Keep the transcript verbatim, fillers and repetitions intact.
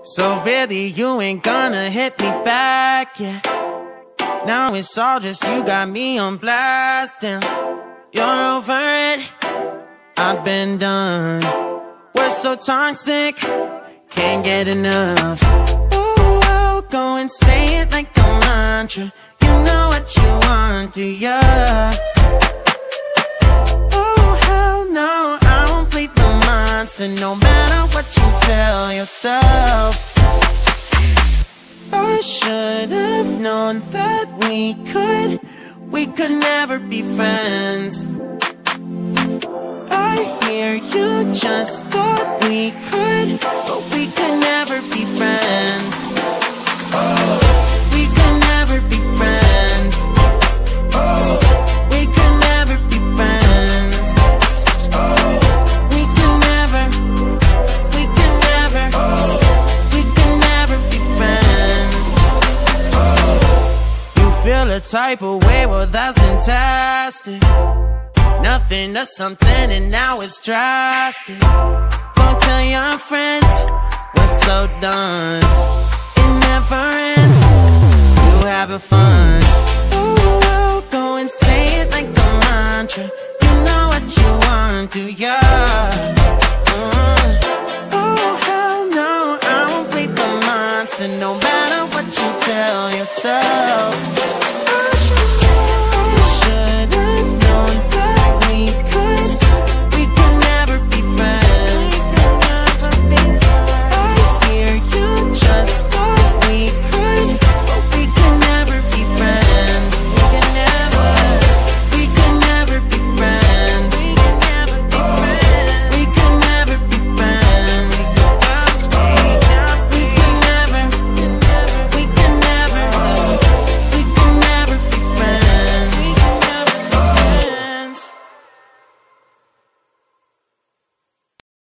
So really you ain't gonna hit me back, yeah. Now it's all just you got me on blast, damn. You're over it, I've been done. We're so toxic, can't get enough. Ooh, I'll go and say it like a mantra. You know what you want, do ya? Oh hell no, I won't play the monster, no matter what you tell yourself. I should have known that we could, we could never be friends. I hear you just thought we could, but we could never be friends. We could never be friends. We could never be friends. We could never, we could never, we could never be friends. You feel a type of way, well that's fantastic. Nothing to something and now it's drastic. Go tell your friends we're so done. It never ends, you having fun. Oh, I'll go and say it like a mantra. You know what you want, do ya? Uh, oh hell no, I won't play the monster, no matter what you tell yourself.